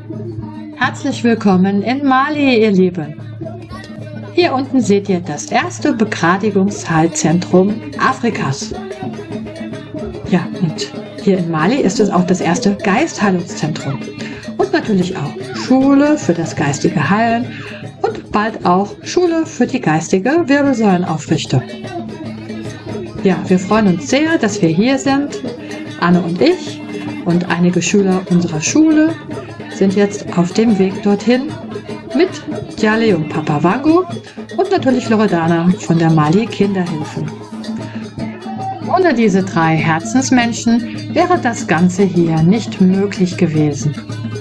Herzlich willkommen in Mali, ihr Lieben. Hier unten seht ihr das erste Begradigungsheilzentrum Afrikas. Ja, und hier in Mali ist es auch das erste Geistheilungszentrum. Und natürlich auch Schule für das geistige Heilen und bald auch Schule für die geistige Wirbelsäulenaufrichtung. Ja, wir freuen uns sehr, dass wir hier sind. Anne und ich und einige Schüler unserer Schule sind jetzt auf dem Weg dorthin mit Djale und Papa Wango und natürlich Loredana von der Mali Kinderhilfen. Ohne diese 3 Herzensmenschen wäre das Ganze hier nicht möglich gewesen.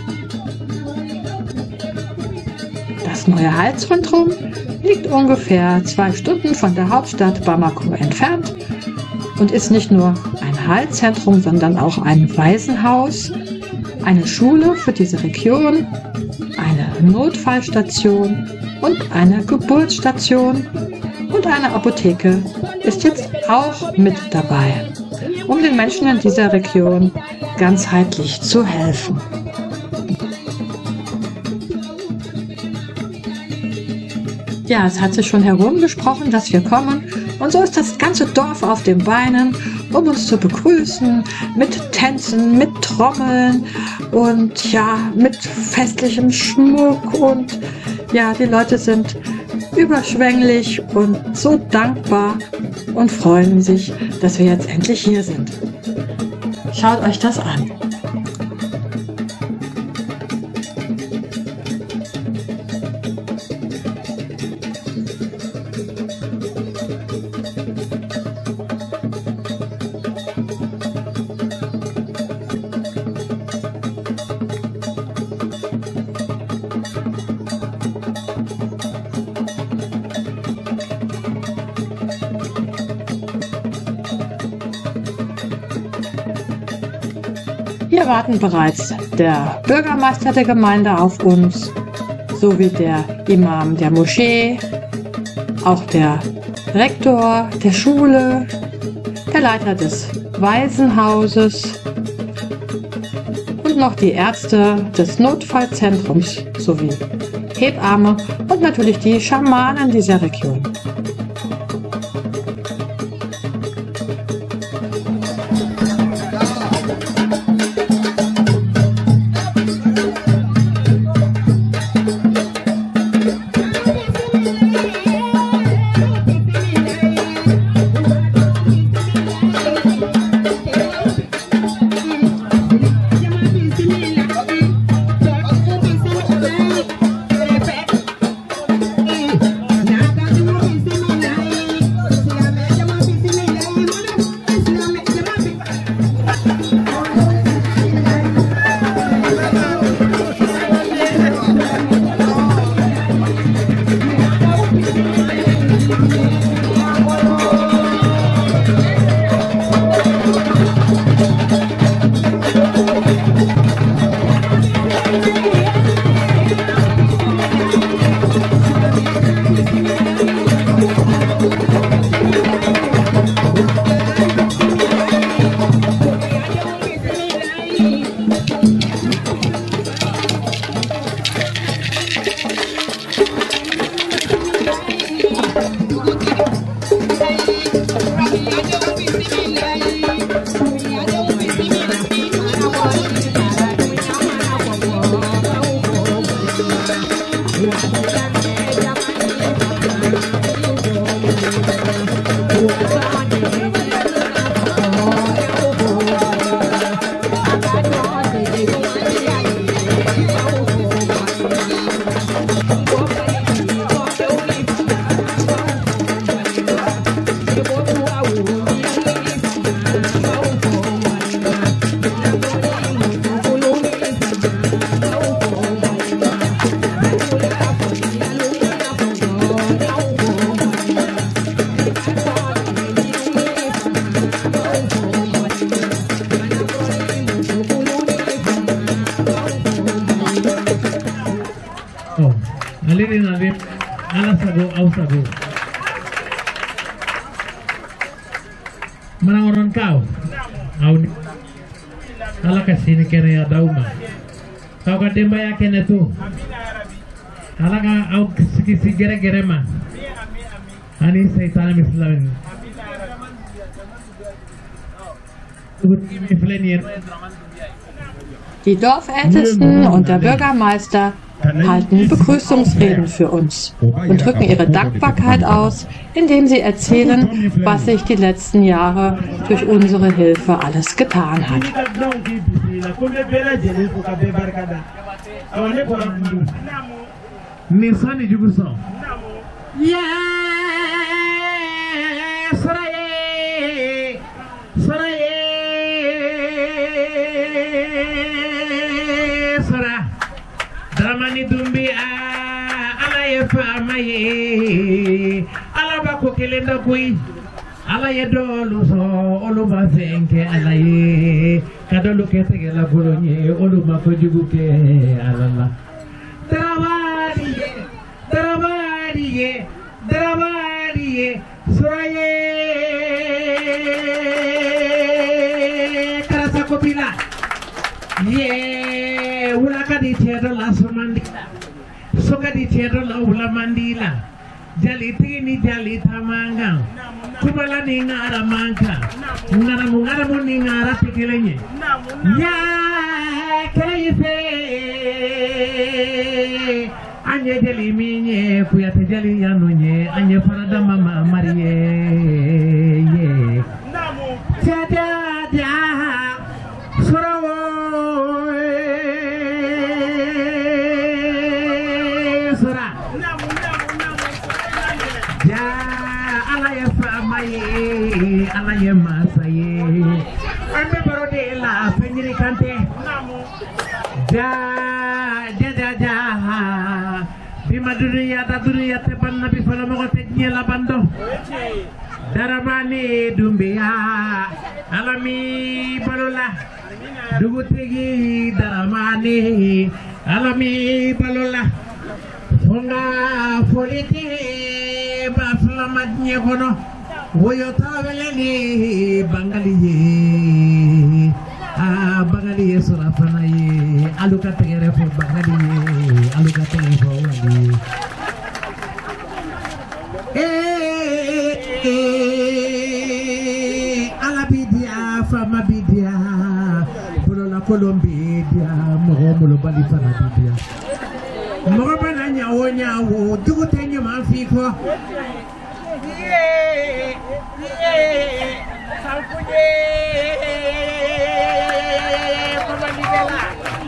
Das neue Heilzentrum liegt ungefähr 2 Stunden von der Hauptstadt Bamako entfernt und ist nicht nur ein Heilzentrum, sondern auch ein Waisenhaus, eine Schule für diese Region, eine Notfallstation und eine Geburtsstation und eine Apotheke ist jetzt auch mit dabei, um den Menschen in dieser Region ganzheitlich zu helfen. Ja, es hat sich schon herumgesprochen, dass wir kommen und so ist das ganze Dorf auf den Beinen, um uns zu begrüßen, mit Tänzen, mit Trommeln und ja, mit festlichem Schmuck und ja, die Leute sind überschwänglich und so dankbar und freuen sich, dass wir jetzt endlich hier sind. Schaut euch das an. Hier warten bereits der Bürgermeister der Gemeinde auf uns, sowie der Imam der Moschee, auch der Rektor der Schule, der Leiter des Waisenhauses und noch die Ärzte des Notfallzentrums sowie Hebamme und natürlich die Schamanen dieser Region. Halirin Alif, Alasago, Ausago. Mana orang kau? Ala kasih ni kena ya dauma. kau kan dembaya kene tu alaga au kisi gere ma ani setan mislamin Die Dorfältesten und der Bürgermeister halten Begrüßungsreden für uns und drücken ihre Dankbarkeit aus, indem sie erzählen, was sich die letzten Jahre durch unsere Hilfe alles getan hat. Damani dumbi ala ye famaye ala bako kelenda kui ala ye dolu so olu bazenke ala ye kadolu kete la bolonye olu mako juguke ala darawariye soye karasa kopila ye wula kadi tedo la somandila so kadi tedo la wula mandila jali tini jali tamanga kubala ni ngara manka ngara mu ni ngara tekelenye ya kayfe anye jali minye kuyate jali yanonye anye parada mama mariye ye tada surawo ala ye masaye ambe barode la penjiri kante ja bima dunya te banna bi fala mo te nyela bando darabani dumbiya alami balola dugutegi daramani alami balola fonga foliti ba flamat nyekono woyo taweleni bangaliye bangaliye surafana ye aluka tegere fo bangaliye aluka tegere fo wali alabidia fama bidia polola kolombidia momulo bali fana bidia mo bana nyawo dugute nyama fiko salpuje komandela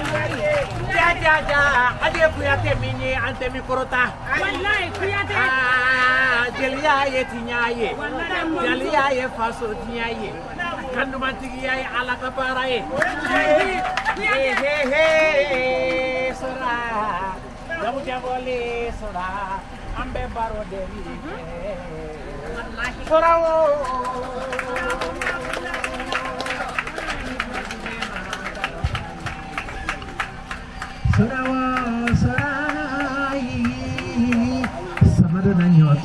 ja ade kuyate minye ante mikorota wallahi kuyate jeliya ye tinyaye jeliya ye faso tinyaye kandu mantigi yaye ala kapara ye he sura jamu jangole sura ambe baro devi sorawo sorai samado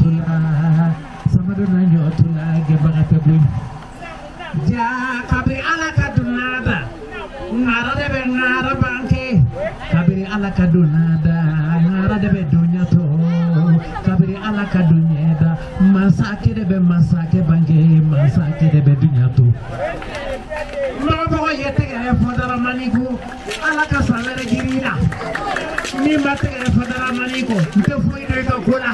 na nyotula gebaga tebu ja kabri ala kadunada ngara debe ngara banke kabri ala kadunada ngara debe dunyato kabri ala kadunyeda masake bange masake debe dunyato mabo yetegere fodara maniku ala ka salere girina mi mategere fodara maniku nte foido ka kula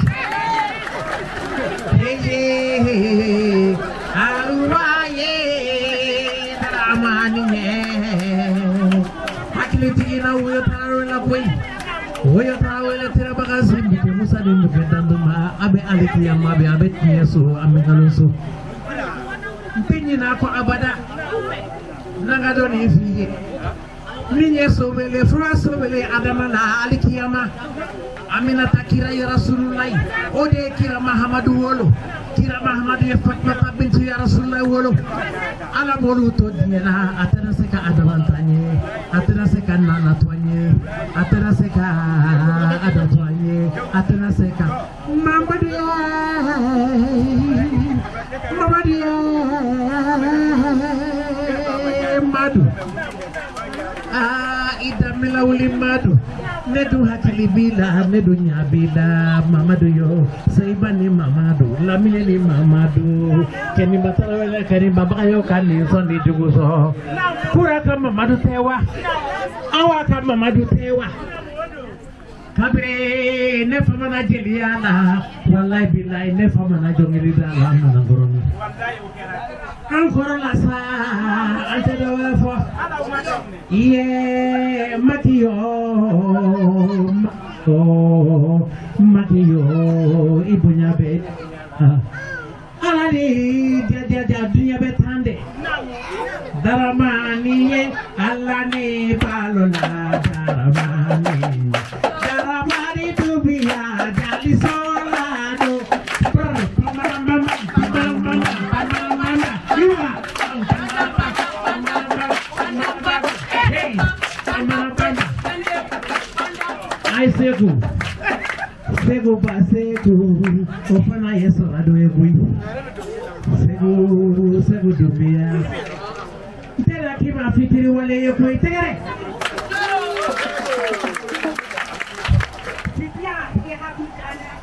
hey aruwaye daramani ne hakiliti na uyo taro la boy woyo tawele tira bagasi mbite musa de mbite danduma abe aliki yamma be abe yeso amengaloso mpinyi na ko abada nanga doni fiye minye sobele fura sobele adama na aliki yamma amina takira ya rasulullah ode kira mahamadu wolo kira mahamadu ya fatma bintu ya rasulullah wolo ala bolu to diena atana seka adamantanye atana seka nana twanye atana seka adatwanye atana seka mambadia madu idam Kamila Ulimadu, Nedu Hakili Bila, Nedu Nyabila, Mamadu Yo, Saibani Mamadu, Lamini Mamadu, Kenny Batala, Kenny Babayo, Kani, Sunday Juguso, Kuraka Mamadu Tewa, Awaka Mamadu Tewa. Kabre nefamana jeliana wallahi billahi nefamana jongirida lamana goroni encore la sa antado fo ye matiyo ibunya be alani dia dunya be tande daramani ye alani balola daramani Daramari to be a jolly solado. I say go. Sego basego. Ofana yeso rado egui. Sego dubia. Tera kima fitiri wale egui tere. Wir haben mit einer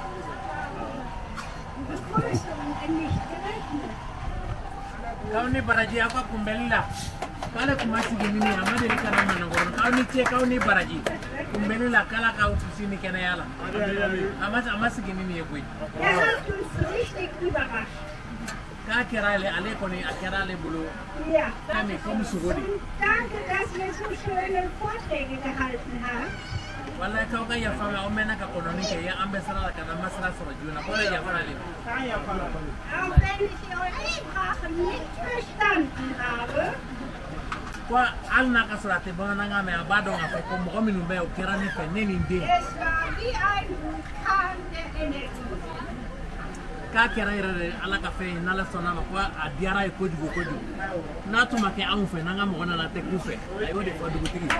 Begrüßung nicht gerechnet. Kauni baraji apa kumbelila. Kala kumasi gini amade ni kana manangoro. Kauni che kauni baraji. Kumbelila kala ka ofisini kana yala. Amasi gini ni egui. Hat uns richtig überrascht. Ka kerale ale koni akerale bulu. Ja. Kami komu sugodi. Danke, dass wir so schöne Vorträge gehalten haben. Wallahi kau kan ya fama omena ka kononi ke ya ambassador ka na masra so juna ko ya fara le. Auch wenn ich eure Sprache nicht verstanden habe. Kwa alna ka surate bona nga me abado nga ko mo minu be o kerani pe neni ndi. Es war wie ein Vulkan der Energie. Ka kera ire ala ka fe na la sona ma kwa adiara e kojugo na tuma ke an fe na nga mo na te kufe ayo de ko dugu tigi.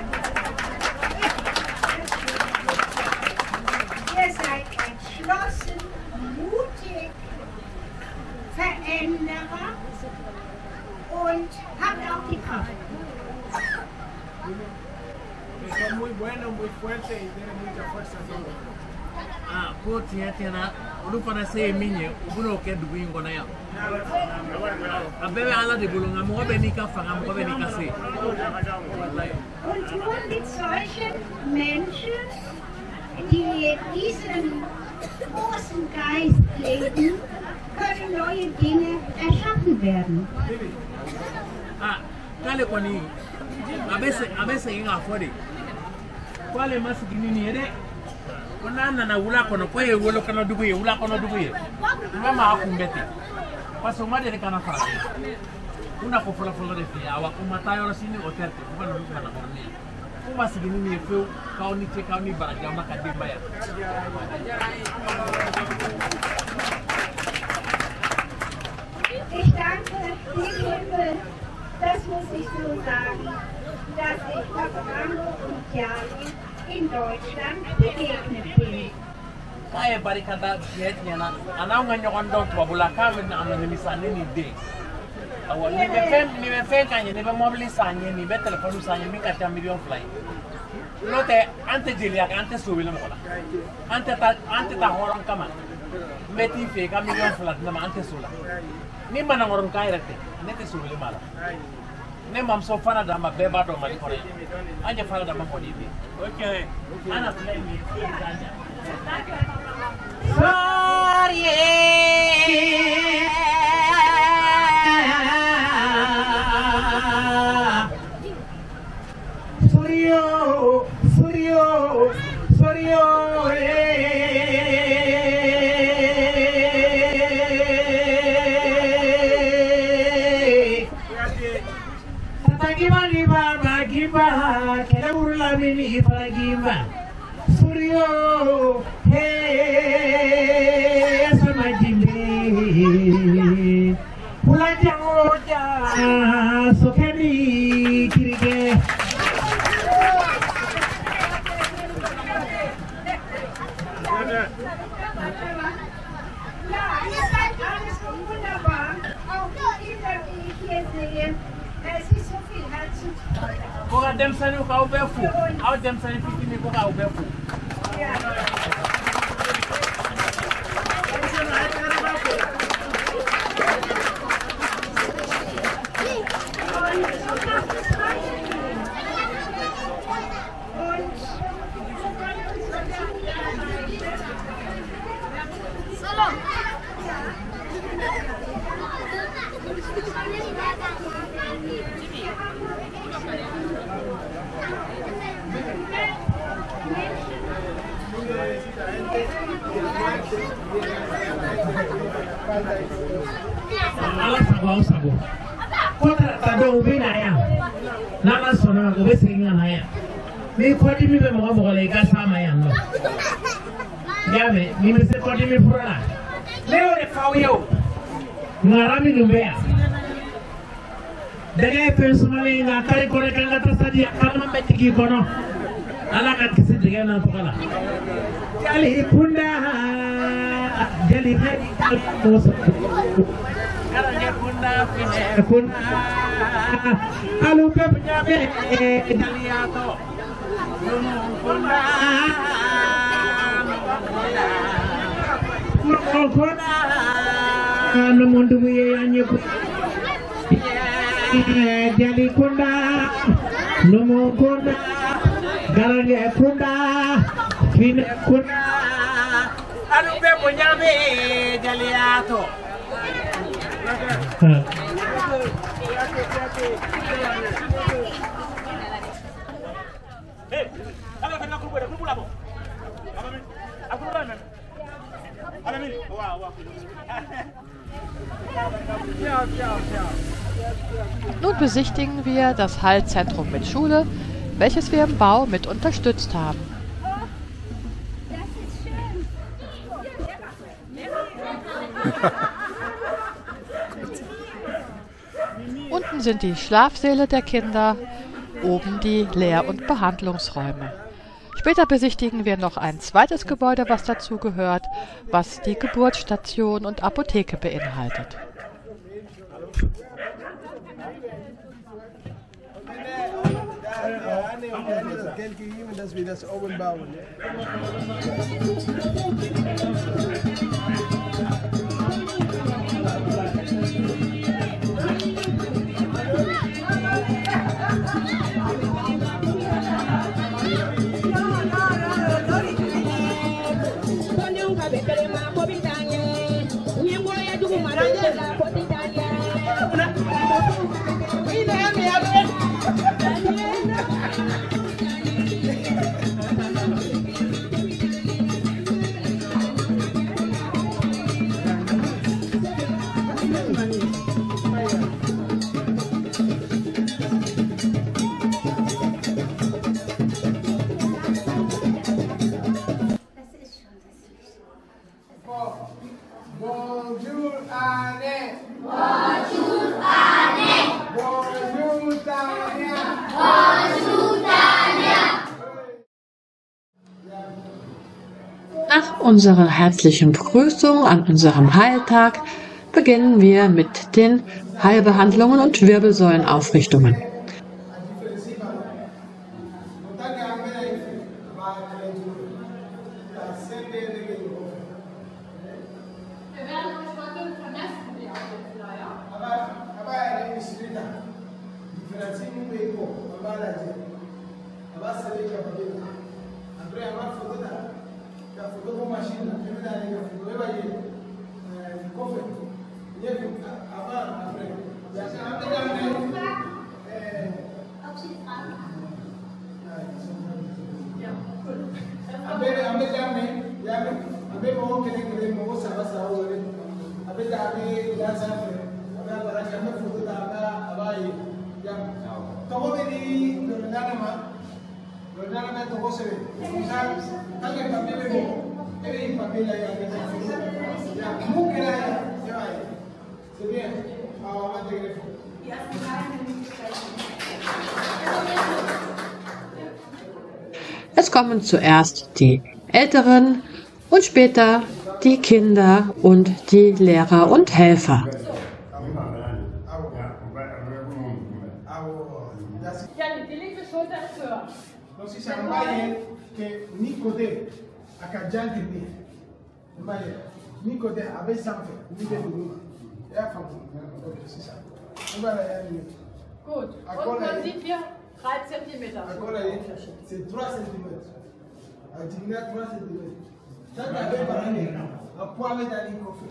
Ihr seid entschlossen, mutig, Veränderer und habt auch die Kraft. Son muy buenos, muy fuertes y tienen mucha fuerza. Ko tiena ulu fana se minye ubuno ke dugu ngona ya. Abebe ala de bulunga mo be ni ka fanga mo be ni ka se. Und nur mit solchen Menschen, die diesen großen Geist leben, können neue Dinge erschaffen werden. Kale koni abese inga fodi. Kwale masigini ni ede. Kona na wula kono ko ye wolo kono dugu ye wula kono dugu ye. Mama akumbete. Paso made de kana fara. Una ko fola de fi awa kuma tayo sini hotel ko bana lu bana korni. Kuma sigini ni feu kauni che kauni baraja maka dimba ya. Ich danke dem Himmel, das muss ich so sagen, dass ich Papa und Jali in Deutschland begegnet bin. Kaya barikada yetnya na anaunga nyokondo twabula kame na amene misane ni de. Awa ni me fe kanye ni be mobile sanye ni be telefonu sanye mi ka ta million fly. Note ante jilia ante subile mo la. Ante ta horon kama. Meti fe ka million fly na ante sula. Ni mana ngoron kay rekte nete subile mala. Ne mam so fana da ma beba do mali kore. Anje fana da ma ko di bi. Okay. Ana play mi kanya. Sorry. Suryo, hey, sama jimbe, pula jangoja, sokeni kirige. Ja, ihr seid alles so wunderbar. Auch die Kinder, die ich hier sehe. Es ist so viel Herzensfreude. Demsani ko aw be fu. Aw demsani fitini ko aw be fu. Ala sago sago. Kota tado ubina ya. Nana sona go be singa na ya. Mi kodi mi be mo le ga sama ya no. Yame mi me se kodi mi fura. Leo le fawo ngarami numbe ya. Dege personally na kare kore kanga tasadi akama betiki kono. Ala ka kisi dege na pokala. Jali kunda jali hadi kalmoso. Kun alu pe penyabe daliato kunda kunda anu mundu ye anye jali kunda numu kunda garage kunda fine kunda alu pe penyabe daliato. Nun besichtigen wir das Hallzentrum mit Schule, welches wir im Bau mit unterstützt haben. Das ist schön. Unten sind die Schlafsäle der Kinder, oben die Lehr- und Behandlungsräume. Später besichtigen wir noch ein zweites Gebäude, was dazu gehört, was die Geburtsstation und Apotheke beinhaltet. Dass wir das oben bauen. Bonjour Anne. Bonjour Anne. Bonjour Tania. Bonjour Tania. Nach unserer herzlichen Begrüßung an unserem Heiltag beginnen wir mit den Heilbehandlungen und Wirbelsäulenaufrichtungen. Es kommen zuerst die Älteren und später die Kinder und die Lehrer und Helfer. Ja, die linke Schulter Sambaye que ni côté à Kajanti Mbaye ni côté avec Samfe ni de nous et à Kamou c'est ça on va aller Gut, und man sieht hier 3 cm. c'est 3 cm à Tigna 3 cm ça t'avait parlé à quoi avec un coffre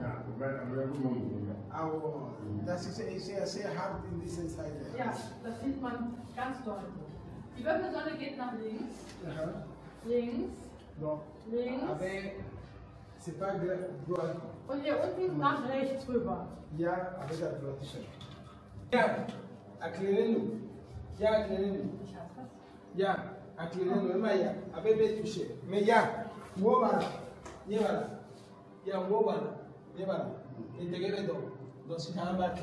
das ist sehr hart in dieser Zeit. Ja, das sieht man ganz deutlich. Die Wirbelsäule geht nach links. Links. Links. C'est pas droit. Und hier unten nach rechts rüber. Ja, avec la droite. Ja, éclairez-nous. Ja, éclairez-nous. Ja, éclairez-nous. Mais ya, avec les toucher. Mais ya, wobala. Yebala. Ya wobala. Yebala. Et tegere do. Das heißt,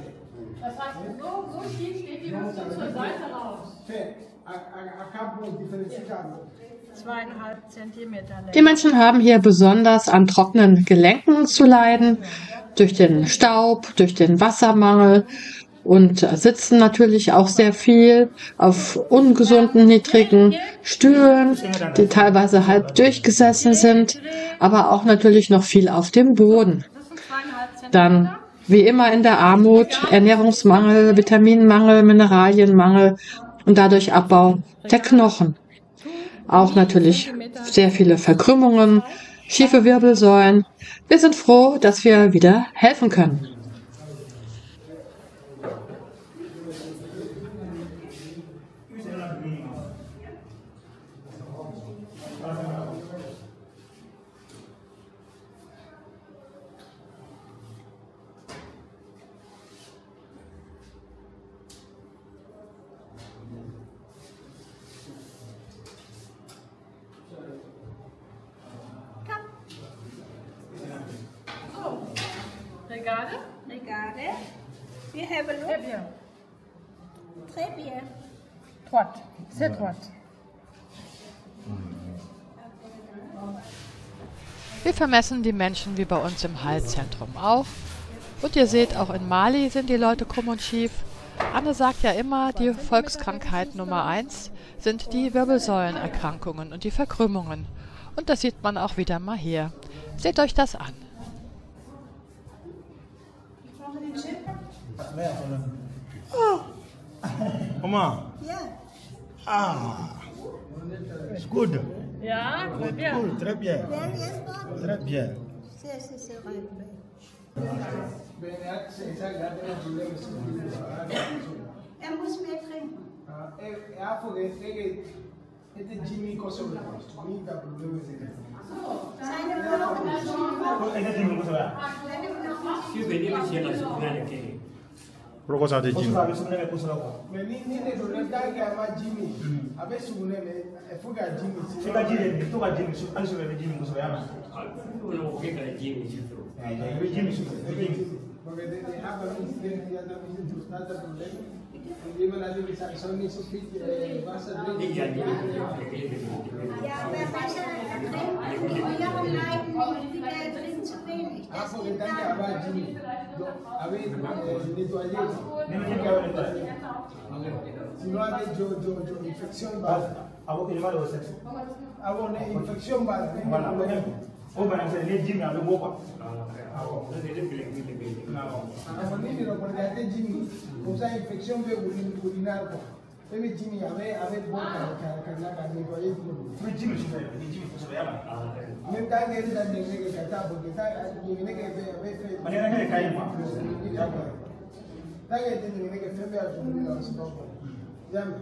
so schief steht die Hüfte zur Seite raus. 2,5 cm. Die Menschen haben hier besonders an trockenen Gelenken zu leiden, durch den Staub, durch den Wassermangel und sitzen natürlich auch sehr viel auf ungesunden, niedrigen Stühlen, die teilweise halb durchgesessen sind, aber auch natürlich noch viel auf dem Boden. Dann wie immer in der Armut, Ernährungsmangel, Vitaminmangel, Mineralienmangel und dadurch Abbau der Knochen. Auch natürlich sehr viele Verkrümmungen, schiefe Wirbelsäulen. Wir sind froh, dass wir wieder helfen können. Regarde. We have a look. Très bien. Très bien. Droite. C'est droite. Wir vermessen die Menschen wie bei uns im Heilzentrum auch. Und ihr seht, auch in Mali sind die Leute krumm und schief. Anne sagt ja immer, die Volkskrankheit Nummer 1 sind die Wirbelsäulenerkrankungen und die Verkrümmungen. Und das sieht man auch wieder mal hier. Seht euch das an. Comment? Yeah. Ah, it's good. Ja, très bien. Cool, très bien. Very good. Très bien. C'est vrai. Er muss mehr trinken. Seine Knochen. Proposa de Jim. Mais ni ne do le da ga ma Jimmy abe su ne me e fuga Jimmy si Fika Jim, to ka Jim, so anso le Jim so ya ma. Jim so Jim. porque de have a incident ya da me to start the problem und jemand hat gesagt soll nicht so viel Wasser trinken. Ja, wer besser trinkt, die Jungen leiden nicht, der trinkt zu wenig. Das Porque geht dann dann. aber Jimmy abe nettoyer sinon avec jo infection base Abo ke malo sex. avant une infection base Voilà. O ba na se le Jim na lo bo kwa. avant ni lo porque ate Jimmy comme ça infection peut urinaire quoi mais Jimmy avait bon car la nettoyer Fui Jim so ya ma. même quand il est dans les kata porque ça il ne que avait fait Manera que le cae ma. Tant qu'il était dans les kata fait dans ce moment jamais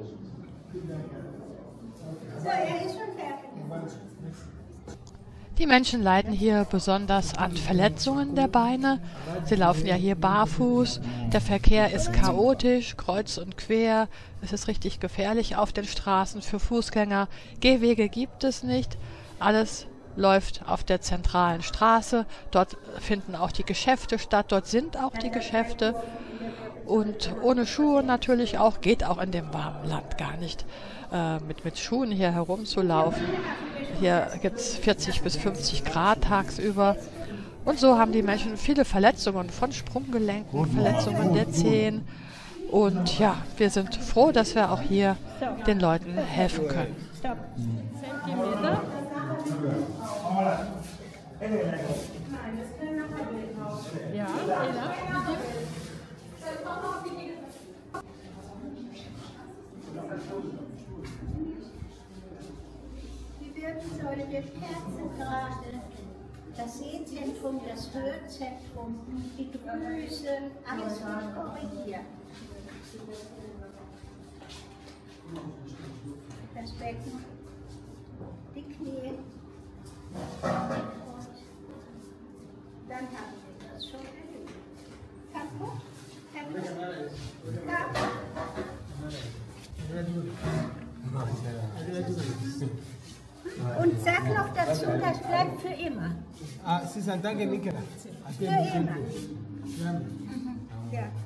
So, er ist schon fertig. Die Menschen leiden hier besonders an Verletzungen der Beine. Sie laufen ja hier barfuß. Der Verkehr ist chaotisch, kreuz und quer. Es ist richtig gefährlich auf den Straßen für Fußgänger. Gehwege gibt es nicht. Alles läuft auf der zentralen Straße. Dort finden auch die Geschäfte statt. Dort sind auch die Geschäfte. Und ohne Schuhe natürlich auch, geht auch in dem warmen Land gar nicht, mit Schuhen hier herumzulaufen. Hier gibt es 40 bis 50 Grad tagsüber. Und so haben die Menschen viele Verletzungen von Sprunggelenken, Verletzungen der Zehen, Und ja, wir sind froh, dass wir auch hier den Leuten helfen können. Stopp. Zentimeter. Ja, Die Wirbelsäule wird kerzengerade. Das Sehzentrum, das Hörzentrum, die Drüse, alles wird korrigiert. Das Becken, die Knie. Und dann haben wir das schon erledigt. Kaputt? Und sag noch dazu, das bleibt für immer. Ah, si s'entende Nicola. Für immer. Ja.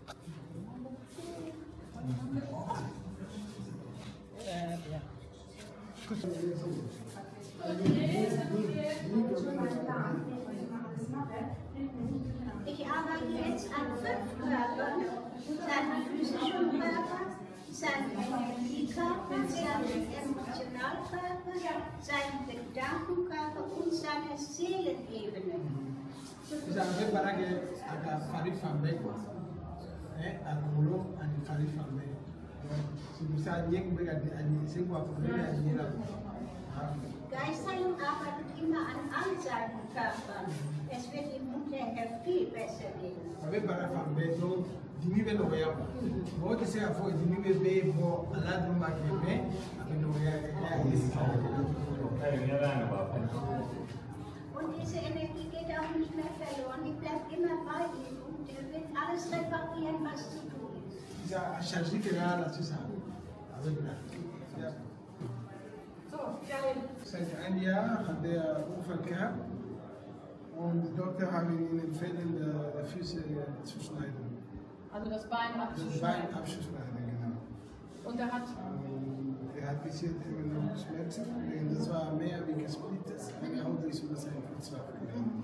Ich arbeite jetzt an 5 Körpern, seinen physischen Körper, seinen Energiekörper, seinen Emotionalkörper, seinen Gedankenkörper und seine Seelenebene. Isa an bara kɛ a ka fari fan bɛɛ a kunkolo ani fari fan bɛɛ sibusa ɲɛ kun bɛ ka di a ɲɛ se k'a fɔ ne y'a ɲɛ la. Geisterung arbeitet immer an all seinen Körpern. Es wird ihm hinterher viel besser gehen. A bɛ bara fan bɛɛ donc dimi bɛ nɔgɔya mɔgɔ tɛ se k'a fɔ dimi bɛ bɛɛ bɔ ala dun b'a kɛ mɛ a bɛ nɔgɔya Und diese Energie geht auch nicht mehr verloren, die bleibt immer bei ihm und er wird alles reparieren, was zu tun ist. Isa a charge kɛra la sisan a bɛ bila. Seit einem Jahr hat der Unfall gehabt und die Doktor haben ihm empfohlen, die Füße zu schneiden. Also das Bein Das abzuschneiden. Bein abzuschneiden, genau. Und er hat Er hat bis jetzt immer noch Schmerzen. Das war mehr wie gesplittet. Meine Haut ist über seinen Fuß abgegangen.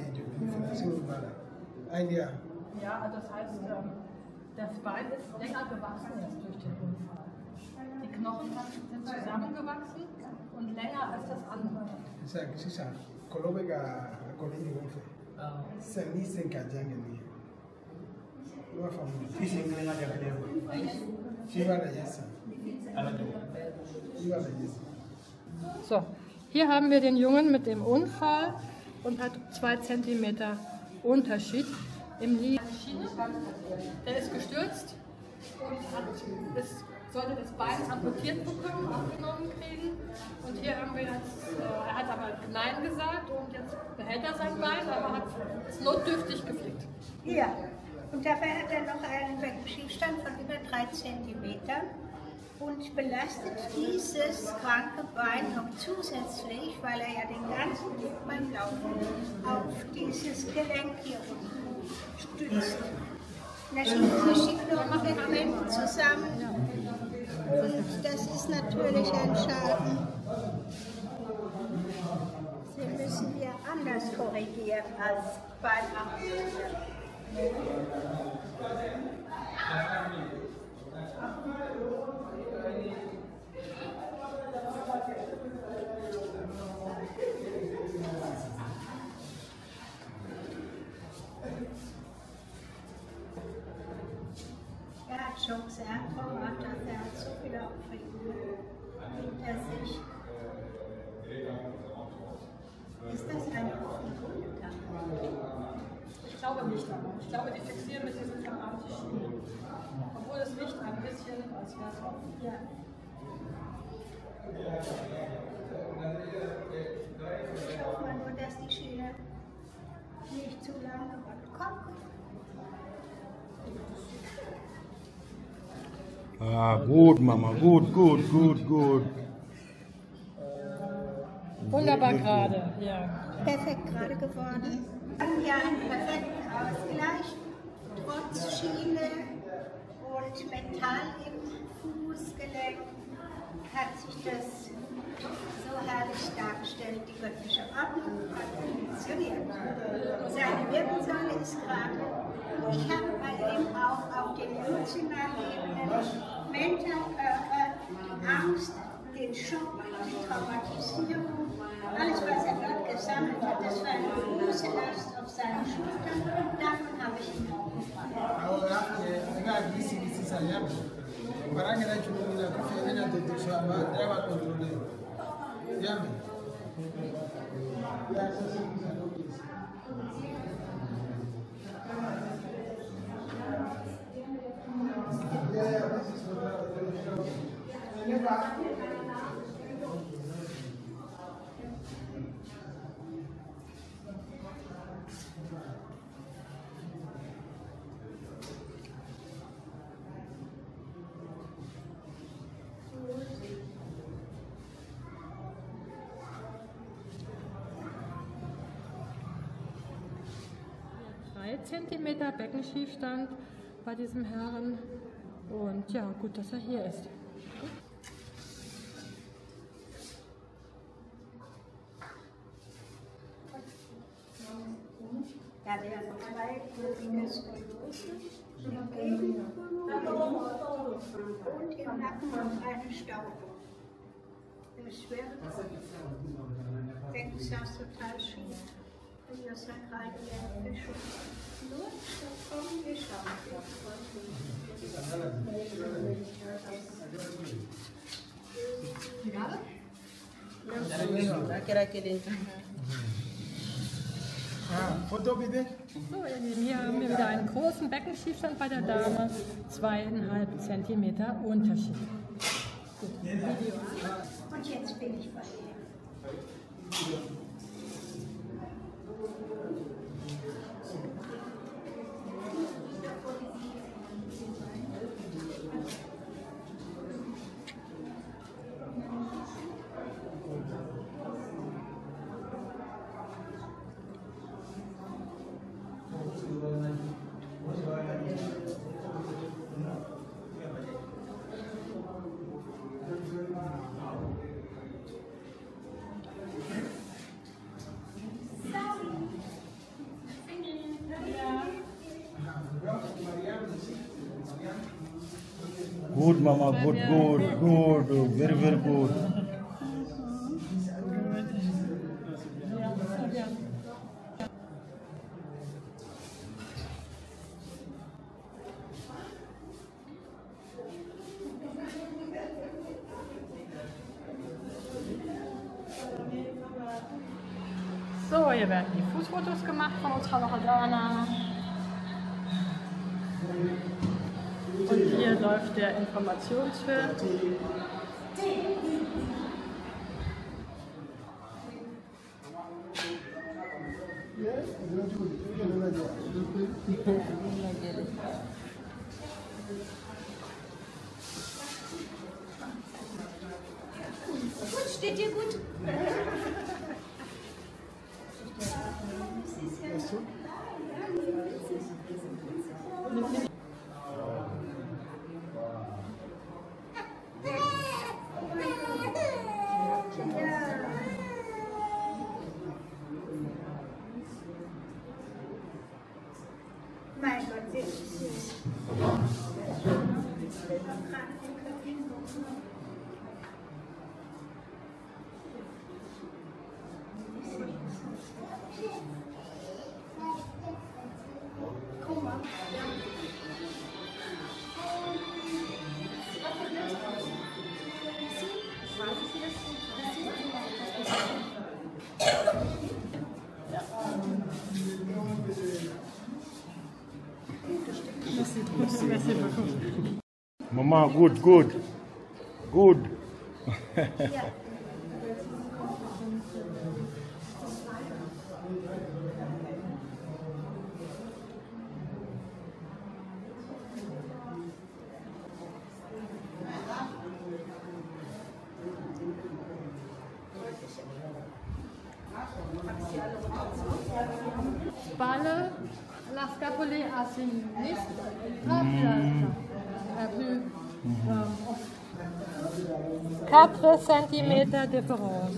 Ein Jahr. ja, also das heißt, das Bein ist länger gewachsen jetzt durch den Unfall. Die Knochen sind zusammengewachsen und länger als das andere. Sisan, kɔlɔ bɛ ka kɔni ɲɔgɔn fɛ. Sisan n'i sen ka jan kɛ nin ye. I b'a faamu. I sen kelen ka jan kelen fɛ. I b'a lajɛ sisan. Ala de. I b'a lajɛ sisan. So, hier haben wir den Jungen mit dem Unfall und hat 2 Zentimeter Unterschied im Lied. Der ist gestürzt und sollte das Bein amputiert bekommen, abgenommen kriegen. Und hier haben wir jetzt, er hat aber Nein gesagt und jetzt behält er sein Bein, aber ist notdürftig geflickt. Ja, und dabei hat er noch einen Schiefstand von über 3 Zentimetern und belastet dieses kranke Bein noch zusätzlich, weil er ja den ganzen Weg beim Laufen auf dieses Gelenk hier unten stützt. Da schickt noch ein Gelenk zusammen und das ist natürlich ein Schaden. Den müssen wir anders korrigieren als beim Amputieren. Er hat schon sehr traumatisch, er hat so viele Aufregungen hinter sich. Ist das eine offene Wunde? Ich glaube nicht, aber ich glaube, die fixieren mit diesen Schienen. Obwohl es riecht ein bisschen, als wäre es offen. Ja. Ich hoffe mal nur, dass die Schiene nicht zu lange kommt. Ah, gut, Mama, gut, gut, gut, gut. Wunderbar gerade, ja. Perfekt gerade geworden. Wir haben ja einen perfekten Ausgleich, trotz Schiene und Metall im Fußgelenk hat sich das so herrlich dargestellt. Die göttliche Ordnung hat funktioniert. Seine Wirbelsäule ist gerade. Ich habe bei ihm und auch auf den emotionalen Ebenen, Angst, den Schock, die Traumatisierung, alles, was er dort gesammelt hat, das war eine große Last auf seinen Schultern. Davon habe ich ihn auch gefragt. Zentimeter Beckenschiefstand bei diesem Herren und ja, gut, dass er hier ist. Da werden zweigrupige Skoliose und im Nacken noch eine Stauung. Der schwere Becken saß total schief. Das Sakraldienfischung. Nur kommen wir schauen. Foto bitte. So, ihr Lieben, hier haben wir wieder einen großen Beckenschiefstand bei der Dame, 2,5 Zentimeter Unterschied. Gut, Video an. Und jetzt bin ich bei ihr. Good, Mama. Good, good, good. Very, very good. So, hier werden die Fußfotos gemacht von unserer Loredana. Und hier läuft der Informationsfilm. Gut, steht dir gut? Mein Gott, sehr süß. Guck mal. Mama, good, good. Good. Spalle, la scapole a sinistra, plus 4 cm différence.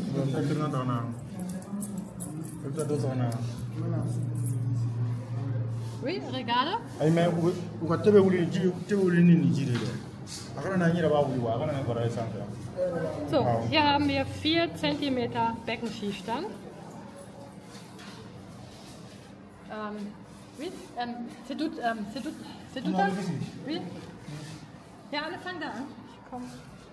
Oui, regarde. Ai me u ka tebe wuli ni jiri de. Akana na nyira ba wuli wa akana na bara sanka. So, hier haben wir 4 cm Beckenschiefstand. Oui, c'est tout das? Oui. Ja, alle fangen da an. Ich komme.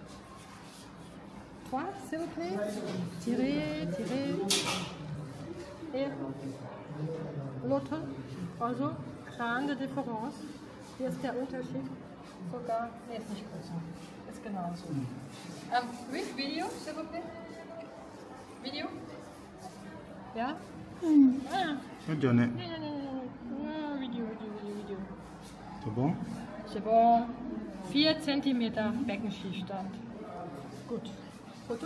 3, s'il vous plaît. Tirez. Et l'autre. Also, grande Differenz. Hier ist der Unterschied sogar, nee, ist nicht größer. Ist genauso. Oui, Video, s'il vous plaît. Video? Ja? Ah. Non. Video. C'est bon? C'est bon. 4 cm Beckenschiefstand. Gut. Foto?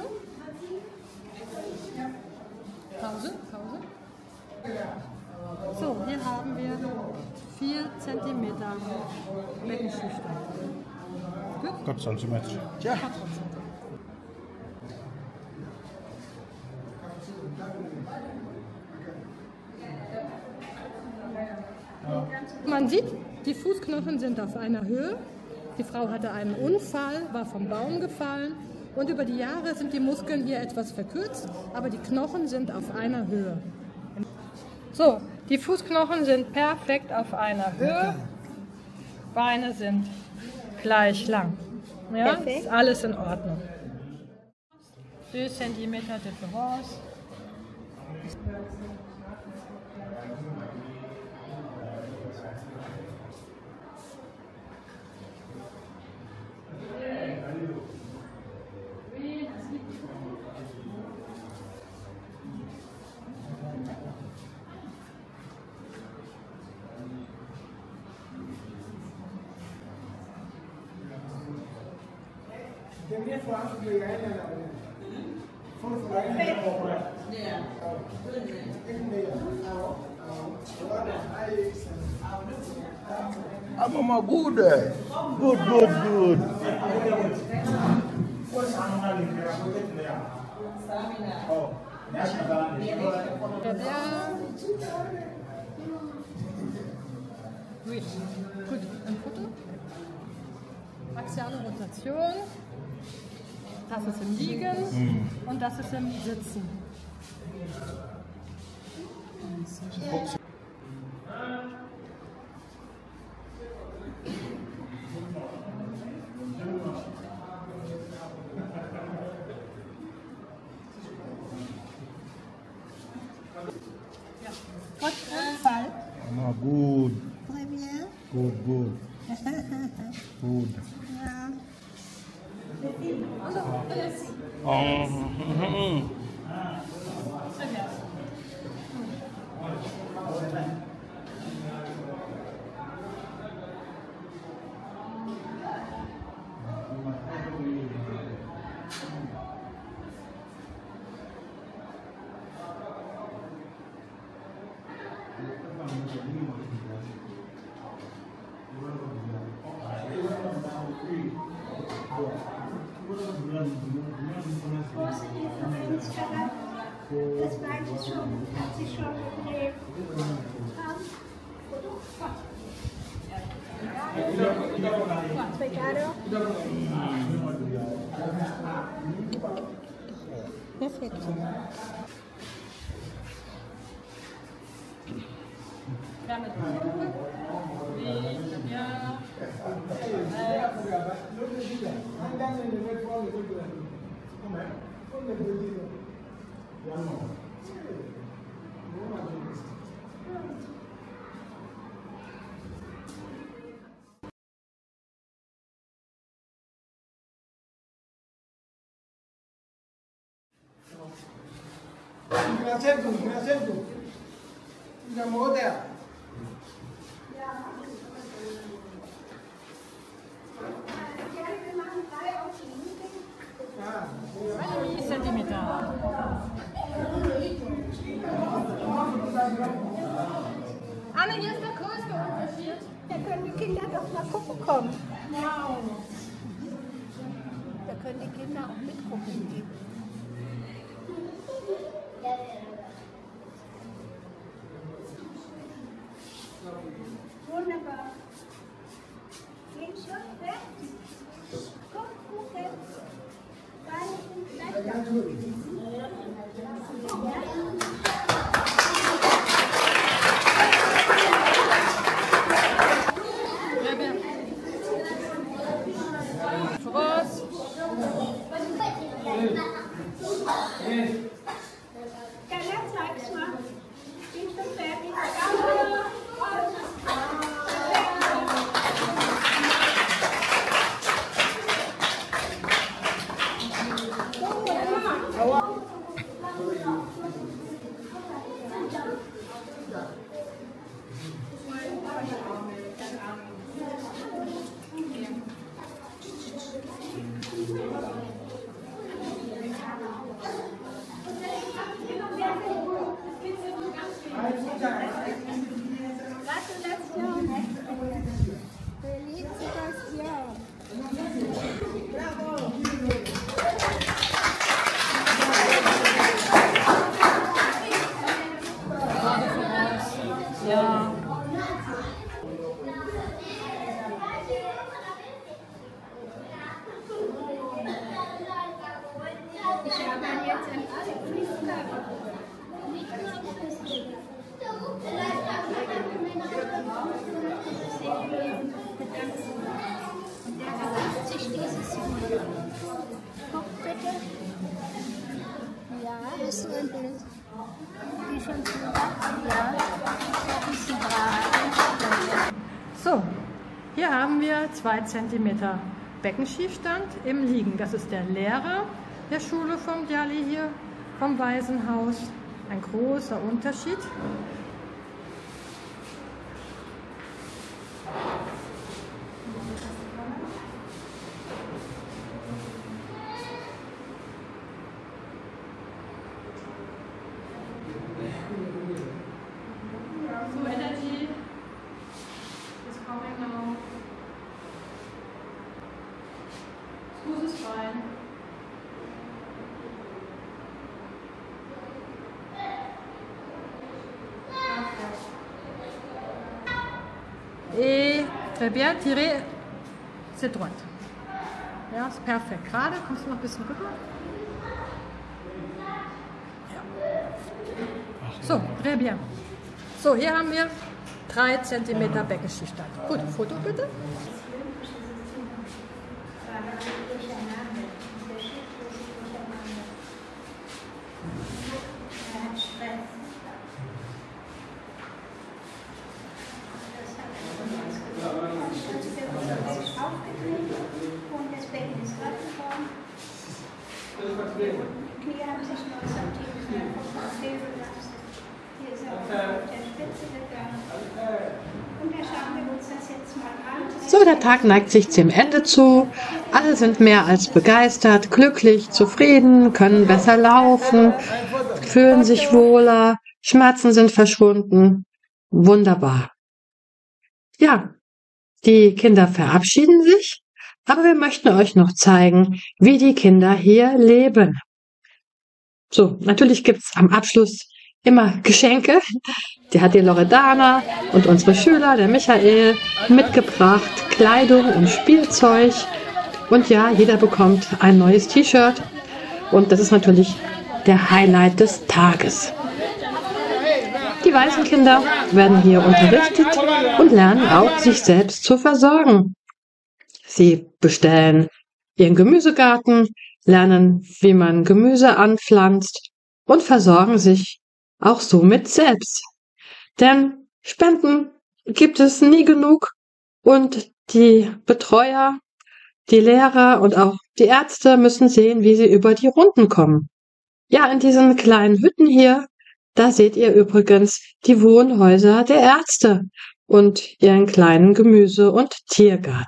Pause. So, hier haben wir 4 cm Beckenschiefstand. Gut? 4 cm. Ja. 4 cm. Man sieht, die Fußknochen sind auf einer Höhe. Die Frau hatte einen Unfall, war vom Baum gefallen und über die Jahre sind die Muskeln hier etwas verkürzt, aber die Knochen sind auf einer Höhe. So, die Fußknochen sind perfekt auf einer Höhe, Beine sind gleich lang. Ja, ist alles in Ordnung. 2 cm Differenz. Ah, mama, good. Good. Oui. Gut, ein Foto. Axiale Rotation. Das ist im Liegen und das ist im Sitzen. Ja. Gut, Fall. Mama, good. Très bien. Good. Ja. Das Bein ist schon, hat sich schon gedreht. Obrigado. Perfekt. Me acerco. Ya me botea. Zentimeter. Anne, hier ist der größte Unterschied. Da können die Kinder doch mal gucken kommen. Da können die Kinder auch mitgucken. Keller, zeig's mal. Bist du fertig? Guck bitte. Ja, hast du ein Bild? Wie schon gesagt? Ja. Das ist die Frage. So, hier haben wir 2 cm Beckenschiefstand im Liegen. Das ist der Lehrer der Schule vom Djali hier, vom Waisenhaus. Ein großer Unterschied. So, energy is coming now. School is fine. Et très bien, tirez, c'est droite. Ja, ist perfekt. Gerade, kommst du noch ein bisschen rüber? Ja. So, très bien. So, hier haben wir 3 cm Beckenschiefstand. Gut, Foto bitte. Und das Becken ist glatt geworden. Die Knie haben sich neu sortiert. Hier ist auch der Spitze gegangen. Und da schauen wir uns das jetzt mal an. So, der Tag neigt sich dem Ende zu. Alle sind mehr als begeistert, glücklich, zufrieden, können besser laufen, fühlen sich wohler, Schmerzen sind verschwunden. Wunderbar. Ja, die Kinder verabschieden sich, aber wir möchten euch noch zeigen, wie die Kinder hier leben. So, natürlich gibt's am Abschluss immer Geschenke. Die hat die Loredana und unsere Schüler, der Michael, mitgebracht. Kleidung und Spielzeug. Und ja, jeder bekommt ein neues T-Shirt. Und das ist natürlich der Highlight des Tages. Die Waisenkinder werden hier unterrichtet und lernen auch, sich selbst zu versorgen. Sie bestellen ihren Gemüsegarten, lernen, wie man Gemüse anpflanzt und versorgen sich auch somit selbst. Denn Spenden gibt es nie genug und die Betreuer, die Lehrer und auch die Ärzte müssen sehen, wie sie über die Runden kommen. Ja, in diesen kleinen Hütten hier, da seht ihr übrigens die Wohnhäuser der Ärzte und ihren kleinen Gemüse- und Tiergarten.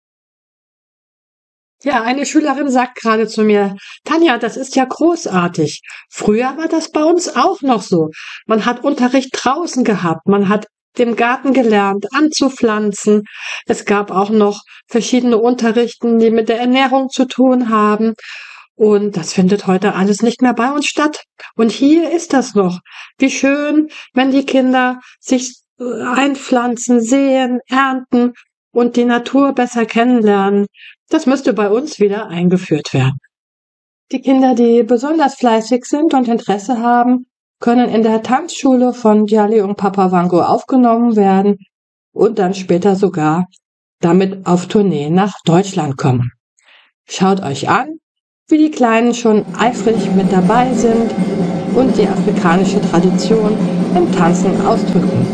Ja, eine Schülerin sagt gerade zu mir, Tanja, das ist ja großartig. Früher war das bei uns auch noch so. Man hat Unterricht draußen gehabt, man hat im Garten gelernt, anzupflanzen. Es gab auch noch verschiedene Unterrichten, die mit der Ernährung zu tun haben. Und das findet heute alles nicht mehr bei uns statt. Und hier ist das noch. Wie schön, wenn die Kinder sich einpflanzen, säen, ernten und die Natur besser kennenlernen. Das müsste bei uns wieder eingeführt werden. Die Kinder, die besonders fleißig sind und Interesse haben, können in der Tanzschule von Djali und Papa Wango aufgenommen werden und dann später sogar damit auf Tournee nach Deutschland kommen. Schaut euch an, wie die Kleinen schon eifrig mit dabei sind und die afrikanische Tradition im Tanzen ausdrücken.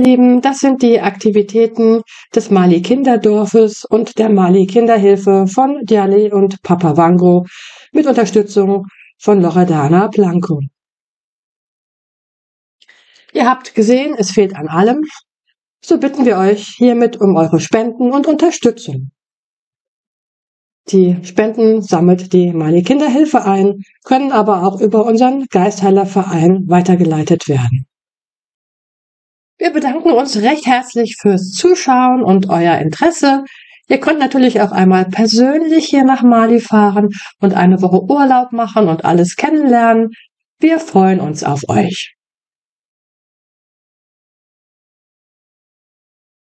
Lieben, das sind die Aktivitäten des Mali Kinderdorfes und der Mali Kinderhilfe von Diale und Papa Wango mit Unterstützung von Loredana Blanco. Ihr habt gesehen, es fehlt an allem. So bitten wir euch hiermit um eure Spenden und Unterstützung. Die Spenden sammelt die Mali Kinderhilfe ein, können aber auch über unseren Geistheilerverein weitergeleitet werden. Wir bedanken uns recht herzlich fürs Zuschauen und euer Interesse. Ihr könnt natürlich auch einmal persönlich hier nach Mali fahren und eine Woche Urlaub machen und alles kennenlernen. Wir freuen uns auf euch.